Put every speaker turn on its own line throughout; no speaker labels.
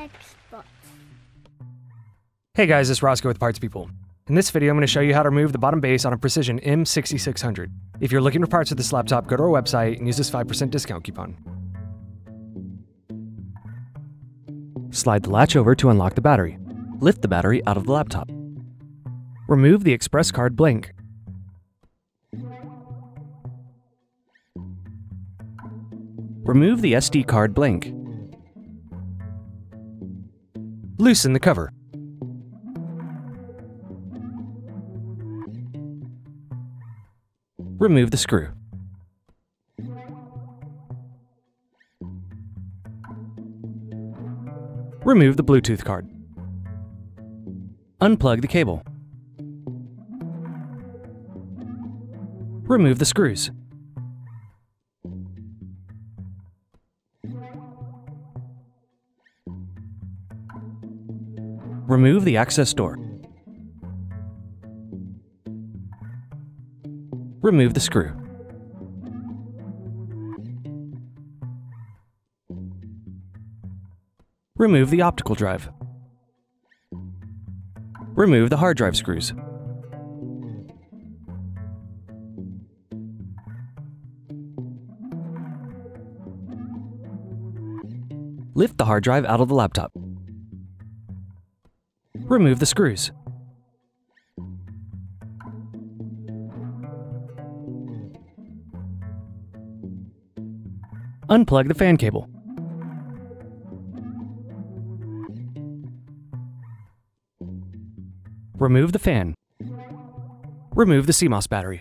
Xbox.
Hey guys, it's Roscoe with Parts People. In this video, I'm going to show you how to remove the bottom base on a Precision M6600. If you're looking for parts for this laptop, go to our website and use this 5% discount coupon. Slide the latch over to unlock the battery. Lift the battery out of the laptop. Remove the express card blank. Remove the SD card blank. Loosen the cover. Remove the screw. Remove the Bluetooth card. Unplug the cable. Remove the screws. Remove the access door. Remove the screw. Remove the optical drive. Remove the hard drive screws. Lift the hard drive out of the laptop. Remove the screws. Unplug the fan cable. Remove the fan. Remove the CMOS battery.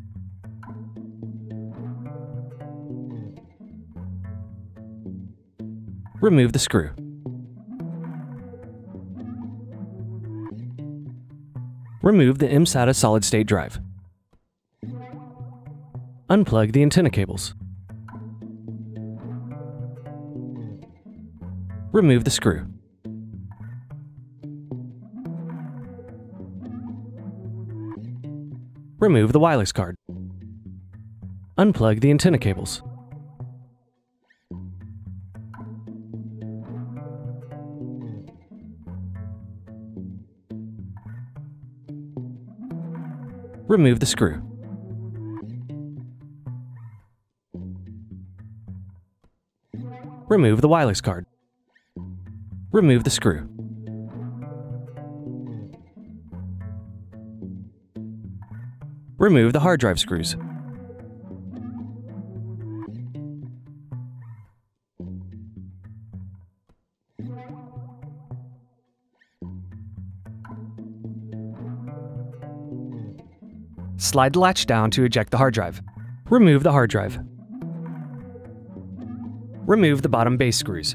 Remove the screw. Remove the mSATA solid-state drive. Unplug the antenna cables. Remove the screw. Remove the wireless card. Unplug the antenna cables. Remove the screw. Remove the wireless card. Remove the screw. Remove the hard drive screws. Slide the latch down to eject the hard drive. Remove the hard drive. Remove the bottom base screws.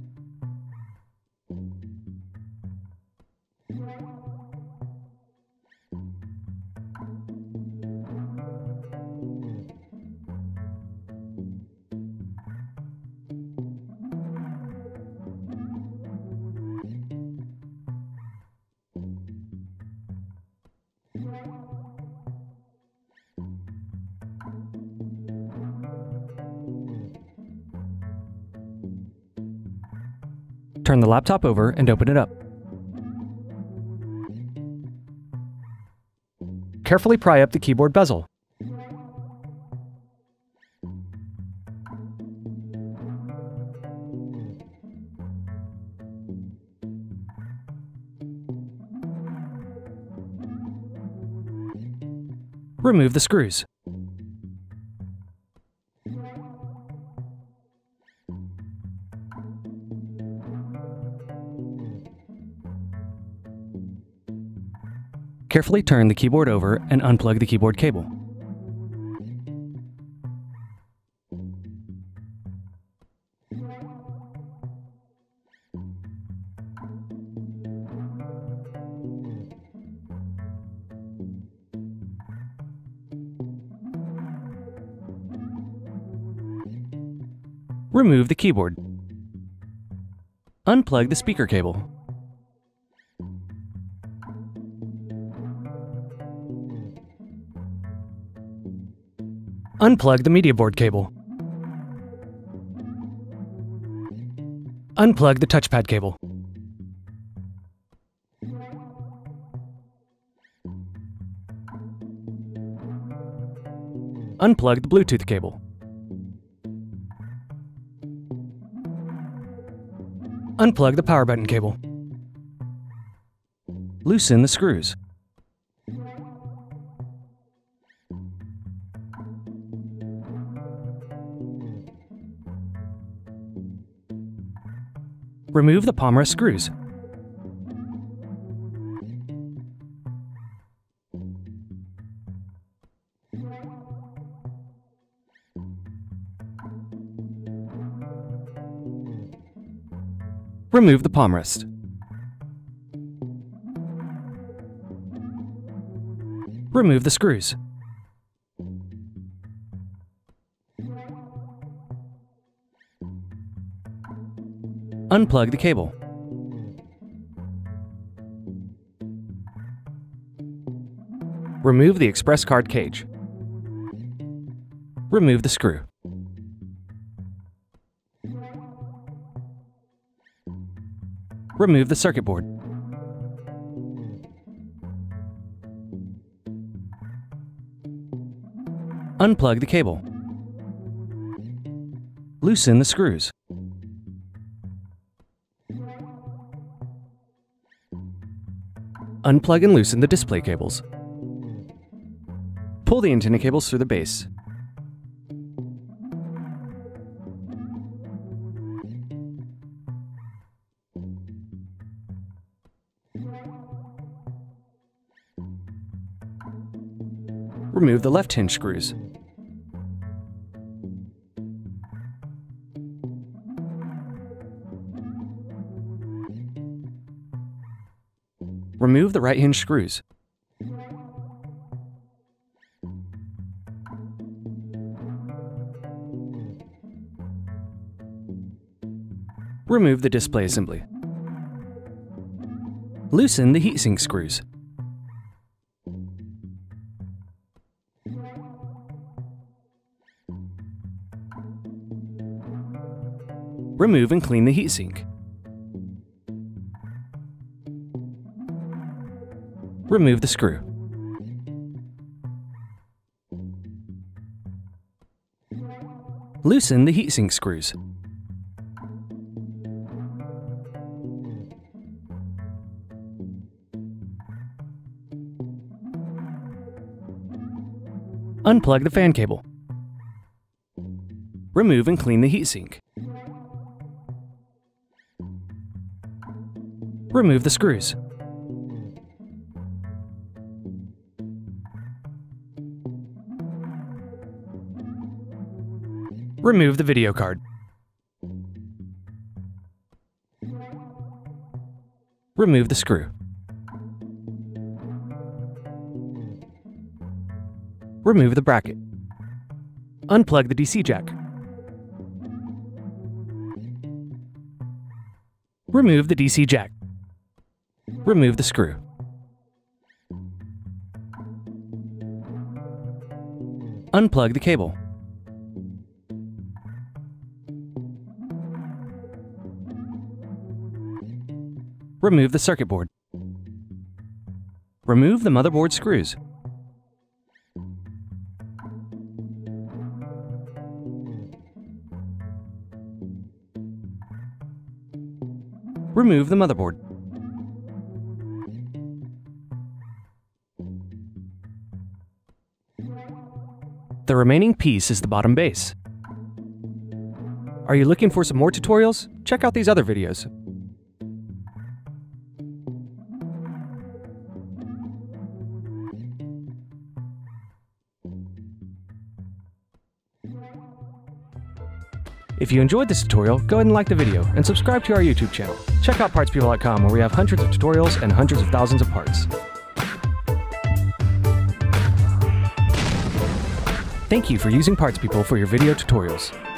Turn the laptop over and open it up. Carefully pry up the keyboard bezel. Remove the screws. Carefully turn the keyboard over and unplug the keyboard cable. Remove the keyboard. Unplug the speaker cable. Unplug the media board cable. Unplug the touchpad cable. Unplug the Bluetooth cable. Unplug the power button cable. Loosen the screws. Remove the palm rest screws. Remove the palm rest. Remove the screws. Unplug the cable. Remove the express card cage. Remove the screw. Remove the circuit board. Unplug the cable. Loosen the screws. Unplug and loosen the display cables. Pull the antenna cables through the base. Remove the left hinge screws. Remove the right hinge screws. Remove the display assembly. Loosen the heatsink screws. Remove and clean the heatsink. Remove the screw. Loosen the heatsink screws. Unplug the fan cable. Remove and clean the heatsink. Remove the screws. Remove the video card. Remove the screw. Remove the bracket. Unplug the DC jack. Remove the DC jack. Remove the screw. Unplug the cable. Remove the circuit board. Remove the motherboard screws. Remove the motherboard. The remaining piece is the bottom base. Are you looking for some more tutorials? Check out these other videos. If you enjoyed this tutorial, go ahead and like the video and subscribe to our YouTube channel. Check out partspeople.com where we have hundreds of tutorials and hundreds of thousands of parts. Thank you for using Parts People for your video tutorials.